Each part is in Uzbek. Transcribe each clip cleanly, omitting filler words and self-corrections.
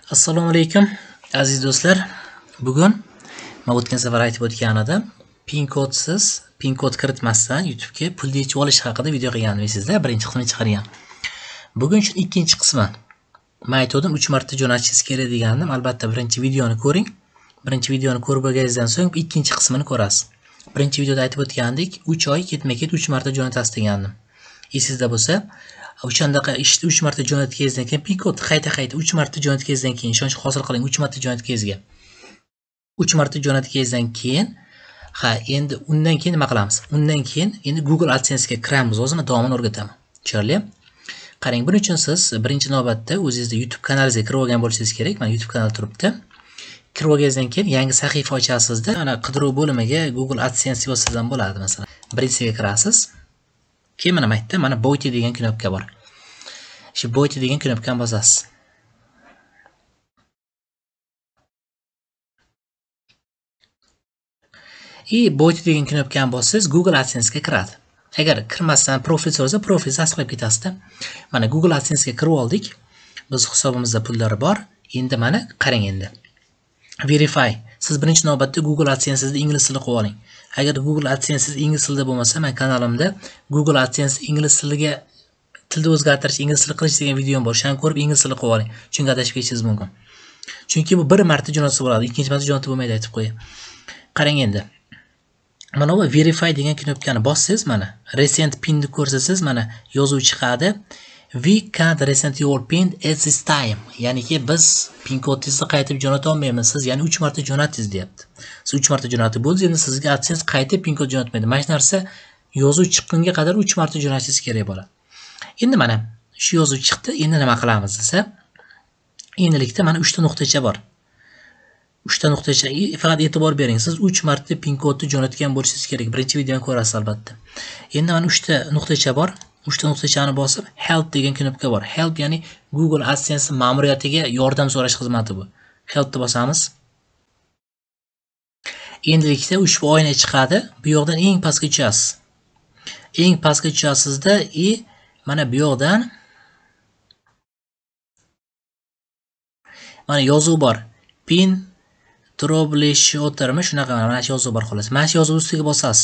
Assalomu alaykum aziz do'stlar. Bugun men o'tgan safar aytib o'tgan edim, pin kod kiritmasdan YouTube'ga pul yechib olish haqida video qilgandim esingizda, birinchi qismini chiqargan. Bugun shu ikkinchi qismi. Men aytdim 3 marta jo'natishingiz kerak degandim. Albatta birinchi videoni ko'ring. Birinchi videoni ko'rib bo'lganingizdan so'ng ikkinchi qismini ko'rasiz. Birinchi videoda aytib o'tgandik, 3 oy ketma-ket 3 marta jo'natasiz degandim. Esingizda bo'lsa, o'shandaqa ishni 3 marta jo'natganingizdan keyin pin kod qayta 3 marta jo'natganingizdan keyin ishonch hosil qiling 3 marta jo'natganingizga. 3 marta jo'natganingizdan keyin endi undan keyin nima qilamiz? Undan keyin endi Google AdSense ga kiramiz, o'zini davomini o'rgataman. Tushunarli? Qarang, buning uchun siz birinchi navbatda o'zingizda YouTube kanalingizga kirib olgan bo'lishingiz kerak. Mana YouTube kanal turibdi. Kirib olganingizdan keyin yangi sahifa ochasizda, mana qidiruv bo'limiga Google AdSense yozsangiz ham bo'ladi masalan. Birinchisiga kirasiz. Keyin mana maytda mana Boyti degan knopka bor. Shu Boyti degan knopkani bosasiz. Boyti degan knopkani bossangiz Google AdSense ga kiradi. Agar kirmasdan profil so'rasa, profil tasdiqlab ketasizda. Mana Google AdSense ga kirib oldik. Biz hisobimizda pullar bor. Endi mana qarang endi. Verify. Siz birinchi navbatda Google AdSense'ni ingliz tilida qo'yib oling. Agar Google AdSense ingliz tilida bo'lmasa, men kanalimda Google AdSense ingliz tiliga tilda o'zgartirish, ingliz tilida qilish degan videom bor. Shuni ko'rib ingliz tilida qo'yib oling. Chunki adashib ketishingiz mumkin. Chunki bu bir marta jo'natsa bo'ladi, ikkinchi marta jo'natib bo'lmaydi aytib qo'yay. Qarang endi. Mana bu verify degan knopkani bossangiz, mana recent pinni ko'rsatsangiz, mana yozuv chiqadi. We can't resend your pin at this time. Ya'niki biz pin kodingizni qaytib jo'nata olmaymiz. Siz ya'ni 3 marta jo'natdingiz deyapti. Siz 3 marta jo'natib bo'ldingiz, endi sizga AdSense qaytib pin kod jo'natmaydi. Mana shu narsa yozuv chiqqunga qadar 3 marta jo'natishingiz kerak bo'ladi. Endi mana shu yozuv chiqdi. Endi nima qilamiz desa, endilikda mana 3 ta nuqtacha bor. 3 ta nuqtacha, faqat e'tibor bering. Siz 3 marta pin kodni jo'natgan bo'lishingiz kerak. Birinchi videoni ko'rasiz albatta. Endi mana 3 ta nuqtacha bor. 3 ta nuqtachani bosib, help degan knopka bor. Help ya'ni Google AdSense ma'muriyatiga yordam so'rash xizmati bu. Helpni bosamiz. Endilikda ushbu oyna chiqadi. Bu yoqdan eng pastga tushasiz. Eng pastga tushasizda mana bu yoqdan mana yozuv bor. Pin troubleshootermi shunaqa mana shu yozuv bor xolos. Mana shu yozuv ustiga bosasiz.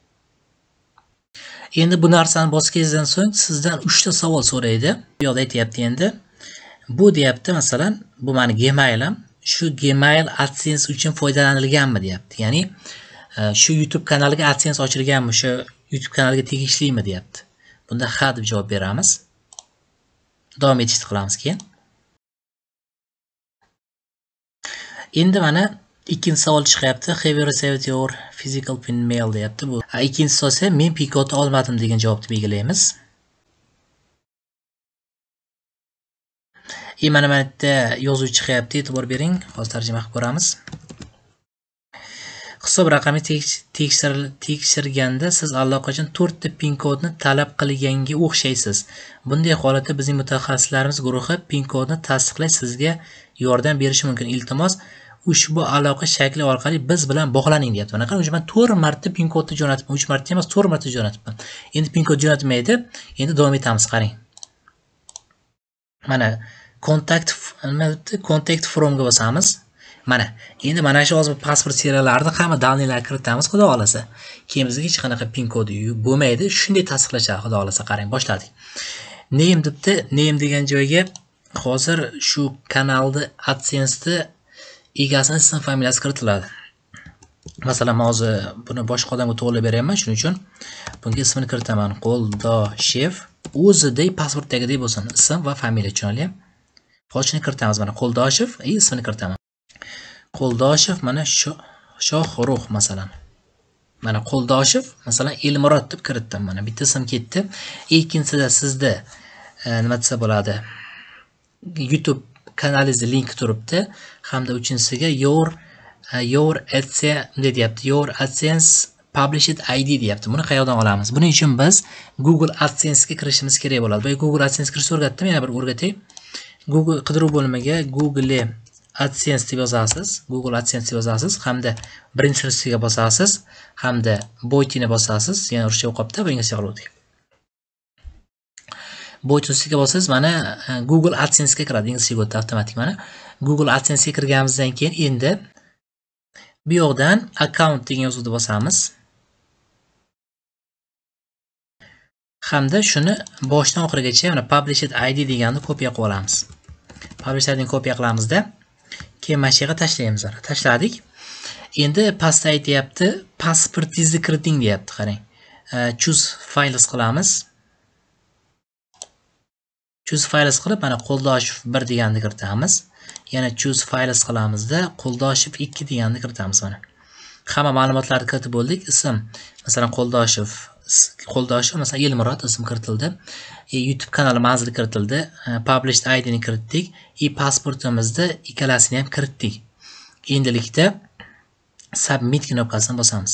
Endi bu narsani bosganingizdan so'ng sizdan 3 ta savol so'raydi. Bu yoqda aytayapti endi. Bu deyapti masalan, bu meni Gmailim. Shu Gmail AdSense uchun foydalanilganmi deyapti. Ya'ni shu YouTube kanaliga AdSense ochilganmi, shu YouTube kanaliga tegishlimi deyapti. Bunda ha deb javob beramiz. Davom etishni qilamiz keyin. Endi mana ikkinchi savol chiqyapti. Have you received your physical pin mail deyapti. Bu ikkinchisi esa men pin kodni olmadim degan javobni belgilaymiz. Mana bu yerda yozuv chiqyapti, e'tibor bering. Hozir tarjima qilib ko'ramiz. Hisob raqami tekshirganda siz allaqachon 4 ta pin kodni talab qilganga o'xshaysiz. Bunday holatda bizning mutaxassislarimiz guruhi pin kodni tasdiqlash sizga yordam berishi mumkin. Iltimos ushbu aloqa shakli orqali biz bilan bog'laning deyapti. Mana qarang, men 4 marta pin kodni jo'natibman, 3 marta emas, 4 marta jo'natibman. Endi pin kod jo'natmaydi. Endi davom etamiz, qarang. Mana contact from ga bosamiz. Mana endi mana shu hozir pasport seriyallarini hamma daniylarni kiritamiz, xudo xolasa. Keyin bizga hech qanaqa pin kodi bo'lmaydi. Shunday tasdiqlashadi, xudo xolasa. Qarang, boshladik. Name debdi. Name degan joyga hozir shu kanalda AdSense'da egasini ism familiyasi kiritiladi. Masalan, men hozir buni boshqa odamga to'g'rilab beryapman, shuning uchun bunga ismini kiritaman. Qo'ldoshev. O'zidek pasportdagidek bo'lsin, ism va familiya, tushunarli? Hozirni kiritamiz, mana Qo'ldoshev, ismini kiritaman. Qo'ldoshev mana Shohrux masalan. Mana Qo'ldoshev masalan Elmurod deb kiritdim. Mana bitta ism ketdi. Ikkinchisida sizda nima desa bo'ladi? YouTube kanalingizda link turibdi. Hamda uchinchisiga your AdSense deyapti. Your AdSense Published ID deyapti. Buni qayerdan olamiz? Buning uchun biz Google AdSense ga kirishimiz kerak bo'ladi. Bu Google AdSense kirishni o'rgatdim, yana bir o'rgatay. Google qidiruv bo'limiga Google AdSense deb yozasiz. Google AdSense deb yozasiz hamda birinchi listiga bosasiz hamda Boytini bosasiz. Yana ruscha o'qibdi, bu inglizcha qilib o'tdik. bo'y tusiga bo'lsangiz mana Google AdSense ga kiradi. Inglizchaga o'tdi avtomatik mana. Google AdSense ga kirganimizdan keyin endi bu yoqdan account degan yozuvni bosamiz. Hamda shuni boshdan oxirigacha mana published ID deganni kopiya qilib olamiz. Publishedni kopiya qilamizda, keyin mana shu yerga tashlaymiz. Tashladik. Endi pastda aytyapti, pasportingizni kiriting deyapti, qarang. Choose files qilamiz. Choose files qilib, mana Qo'ldoshev 1 deganni kiritamiz. Yana choose files qilamizda, Qo'ldoshev 2 deganni kiritamiz mana. Hamma ma'lumotlarni kiritib bo'ldik. Ism, masalan, Qo'ldoshev masalan Elmurod ism kiritildi. YouTube kanali manzili kiritildi. Published ID ni kiritdik. Pasportimizda ikkalasini ham kiritdik. Endilikda submit knopkasini bosamiz.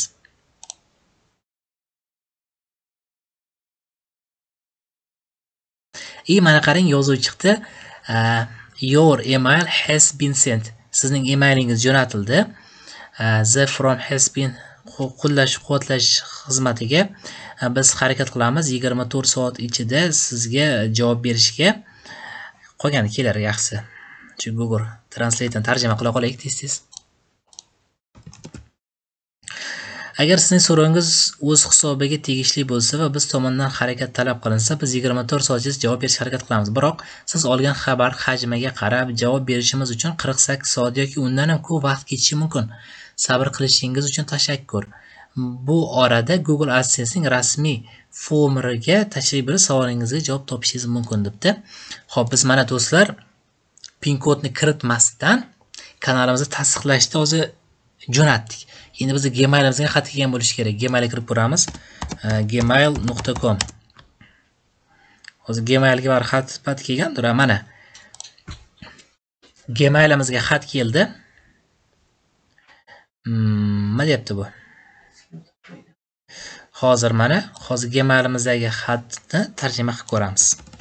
Mana qarang, yozuv chiqdi. Your email has been sent. Sizning emailingiz jo'natildi. The form has been qo'llash-quvvatlash xizmatiga biz harakat qilamiz 24 soat ichida sizga javob berishga. Qolgani kelar yaxshi. Shu Google Translate'dan tarjima qila qolaylik tez-tez. Agar sizning so'rovingiz o'z hisobiga tegishli bo'lsa va biz tomonidan harakat talab qilinsa, biz 24 soat ichida javob berishga harakat qilamiz. Biroq siz olgan xabar hajmiga qarab javob berishimiz uchun 48 soat yoki undan ham ko'p vaqt ketishi mumkin. Sabr qilishingiz uchun tashakkur. Bu orada Google AdSense'ning rasmiy forumiga tashrif buyurib savolingizga javob topishingiz mumkin debdi. Xo'p, biz mana do'stlar pin kodni kiritmasdan kanalimizni tasdiqlashda o'zi jo'natdik. Endi bizning Gmailimizga xat kelgan bo'lishi kerak. Gmailga kirib ko'ramiz. gmail.com. O'zi Gmailga bir xat kelgandir, mana. Gmailimizga xat keldi. Nima deyapti bu? Hozir Gmailimizdagi xatni tarjima qilib ko'ramiz.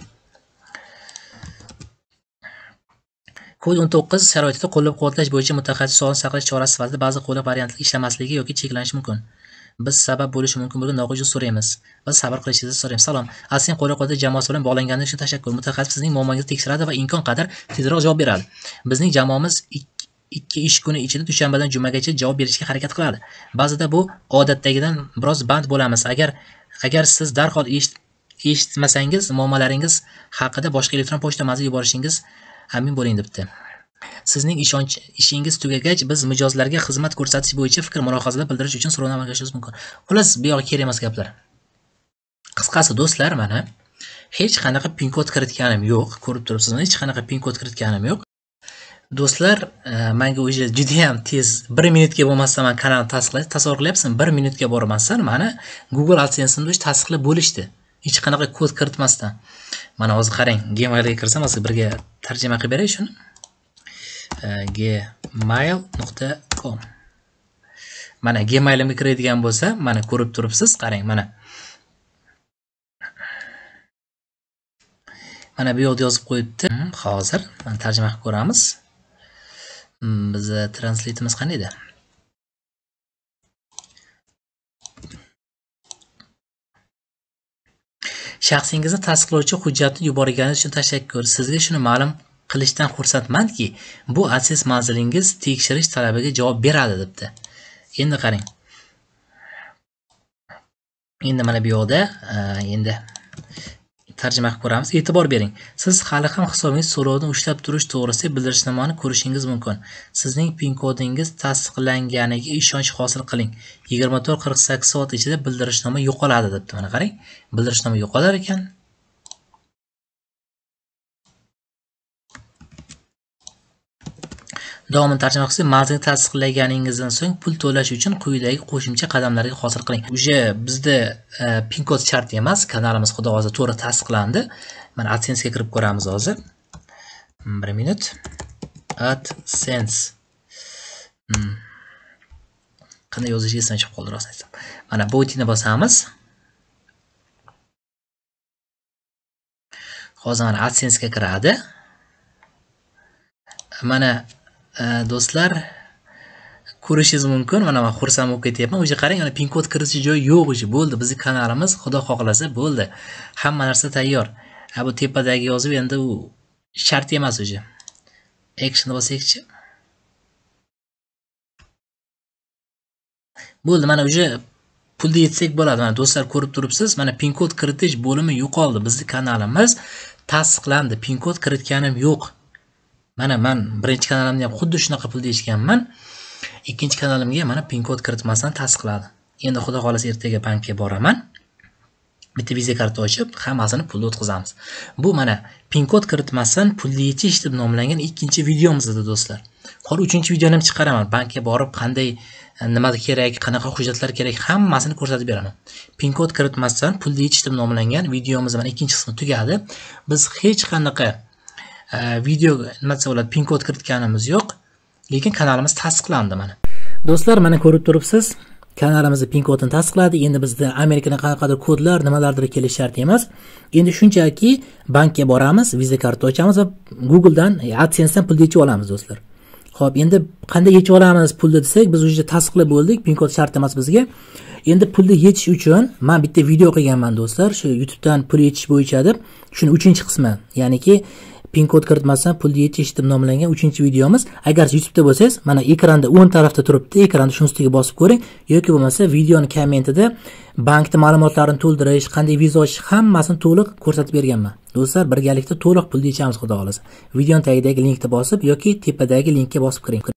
Kod 19 sharoitida qo'llab-quvvatlash bo'yicha mutaxassis sog'liqni saqlash chorasi sifatida ba'zi qo'llab variantlar ishlamasligi yoki cheklanishi mumkin. Biz sabab bo'lishi mumkin bo'lgan noqulay so'raymiz va sabr qilishingizni so'raymiz. Salom. Aslen qo'llab-quvvatlash jamoasi bilan bog'langaningiz uchun tashakkur. Mutaxassis sizning muammongizni tekshiradi va imkon qadar tezroq javob beradi. Bizning jamoamiz 2 ish kuni ichida dushanbadan jumagacha javob berishga harakat qiladi. Ba'zida bu odatdagidan biroz band bo'lamiz. Agar siz darhol eshitmasangiz, muammolaringiz haqida boshqa elektron pochta manziliga yuborishingiz amin bo'ling debdi. Sizning ishingiz tugagach, biz mijozlarga xizmat ko'rsatish bo'yicha fikr mulohazalar bildirish uchun so'rovnoma o'tkazishimiz mumkin. Xullas, bu yo'q kerak emas gaplar. Qisqasi do'stlar, mana hech qanaqa pin kod kiritganim yo'q. Ko'rib turibsiz, hech qanaqa pin kod kiritganim yo'q. Do'stlar, menga o'zi juda ham tez 1 minutga bo'lmasa men kanalni tasdiqlash, tasavvur qilyapsiz, 1 minutga bormasdan mana Google AdSense'ni o'zi tasdiqlab bo'lishdi. Hech qanaqa kod kiritmasdan. Mana hozir qarang, Gmailga kirsam, hozir birga tarjima qilib beray shuni. gmail.com. Mana Gmailimga kiradigan bo'lsa, mana ko'rib turibsiz, qarang mana. Mana bu yerda yozib qo'yibdi. Hozir men tarjima qilib ko'ramiz. Bizni translate'imiz qanday edi? Shaxsingizni tasdiqlovchi hujjatni yuborganingiz uchun tashakkur. Sizga shuni ma'lum qilishdan xursandmanki, bu AdSense manzilingiz tekshirish talabiga javob beradi debdi. Endi qarang. Endi mana bu yoqda endi tarjima qilib ko'ramiz. E'tibor bering. Siz hali ham hisobingiz so'rovini ushlab turish to'g'risida bildirishnomani ko'rishingiz mumkin. Sizning pin kodingiz tasdiqlanganiga ishonch hosil qiling. 24-48 soat ichida bildirishnoma yo'qoladi debdi. Mana qarang. Bildirishnoma yo'qolar ekan. Davomini tarjima qilsak, manzilni tasdiqlaganingizdan so'ng pul to'lash uchun quyidagi qo'shimcha qadamlarga hozir qiling. Uje bizda pin kod shart emas, kanalimiz xudo hozir to'g'ri tasdiqlandi. Mana AdSense ga kirib ko'ramiz hozir. 1 minut. AdSense. Qanday yozishni esdan chiqib qoldi rostdan aytsam. Mana botini bosamiz. Hozir mana AdSense ga kiradi. Mana do'stlar, ko'rishingiz mumkin. Mana men xursand bo'lib ketyapman. O'zi qarang, ana pin kod kiritish joyi yo'q o'zi. Bo'ldi, bizning kanalimiz xudo xohlasa bo'ldi. Hamma narsa tayyor. Bu tepadagi yozib endi u shart emas o'zi. Action bosaylikchi. Bo'ldi, mana o'sha pulni yetsak bo'ladi. Mana do'stlar ko'rib turibsiz, mana pin kod kiritish bo'limi yo'qoldi. Bizning kanalimiz tasdiqlandi. Pin kod kiritganim yo'q. Mana men birinchi kanalimda ham xuddi shunaqa pul deyishganman. Ikkinchi kanalimga mana pin kod kiritmasdan tasdiqladi. Endi xudo xolasa ertaga bankka boraman. Bitta viza karta ochib, hammasini pulga o'tkazamiz. Bu mana pin kod kiritmasdan pulni yechish deb nomlangan ikkinchi videomizda do'stlar. Hozir uchinchi videoni ham chiqaraman. Bankka borib qanday nima kerak, qanaqa hujjatlar kerak, hammasini ko'rsatib beraman. Pin kod kiritmasdan pulni yechish deb nomlangan videomiz mana ikkinchi qismi tugadi. Biz hech qanaqa video nima desa bo'ladi, pin kod kiritganimiz yo'q, lekin kanalimiz tasdiqlandi mana. Do'stlar, mana ko'rib turibsiz, kanalimizni pin kodini tasdiqladi. Endi bizda Amerikadan qanaqadir kodlar, nimalardir kelish shart emas. Endi shunchaki bankka boramiz, viza karta ochamiz va Googledan, AdSense'dan pul yechib olamiz do'stlar. Xo'p, endi qanday yechib olamiz pulni desak, biz uje tasdiqlab bo'ldik, pin kod shart emas bizga. Endi pulni yechish uchun men bitta video qilganman do'stlar, shu YouTubedan pul yechish bo'yicha deb. Shuni 3-qismi, ya'niki pin kod kiritmasdan pulni yechish deb nomlangan 3-videomiz. Agar YouTube'da bo'lsangiz, mana ekranda o'ng tarafda turibdi, ekranda shuni ustiga bosib ko'ring, yoki bo'lmasa videoning kommentida bankning ma'lumotlarini to'ldirish, qanday viza ochish, hammasini to'liq ko'rsatib berganman. Do'stlar, birgalikda to'liq pulni yechamiz xudo xolasa. Videoning tagidagi linkni bosib yoki tepadagi linkka bosib kiring.